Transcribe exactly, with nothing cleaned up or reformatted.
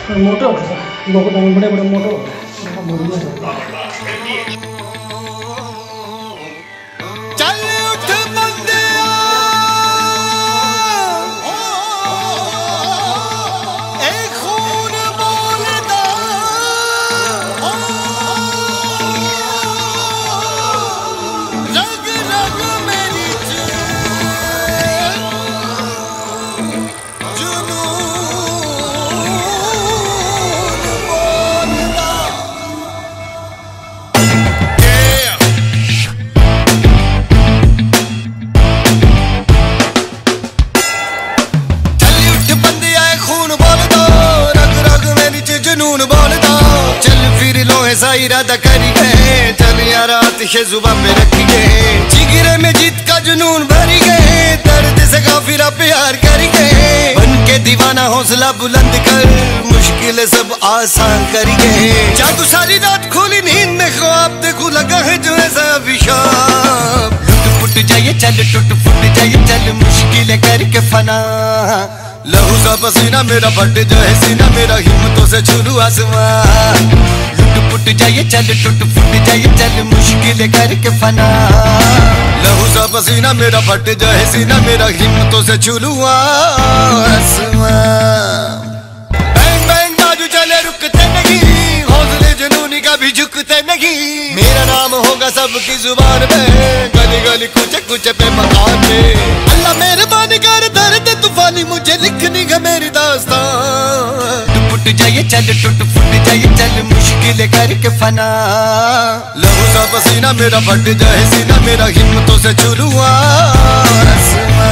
मोटे हो गए, बहुत बड़े बड़े मोटे हो गए। इरादा करिए चल यार आतिशे जुबान पे रखिए, जिगरे में जीत का जुनून भरी गए, दर्द से काफिरा प्यार करिए, बन के दीवाना हौसला बुलंद कर मुश्किल सब आसान करिए। जादू सारी रात खोली नींद में ख्वाब देखो लगा है जो ऐसा अभिशाप, लुट फुट जाइए चल टूट फुट जाइए चल मुश्किल करके फना, लहू सा पसीना मेरा फट जाए सीना मेरा हिम्मतों से छू आसमां, लुट फुट जाइए चल टूट फुट जाइए चल मुश्किल करके फना, लहू सा पसीना मेरा फट जाए सीना मेरा हिम्मतों से छू आसमां। बैंग बैंग बाजू चले रुकते नहीं, हौसले जुनूनी का भी झुकते नहीं, मेरा नाम होगा सबकी जुबान पे, गली गली कुछ कुछ पे मकान पे, अल्लाह मेहरबानी कर दर्द तूफानी मुझे लिखनी है मेरी दास्तान, टूट जाइए चल टूट फुट जाइए चल मुश्किल करके फना, लहू सा पसीना मेरा फट जाए सीना मेरा हिम्मतों से छू आसमां।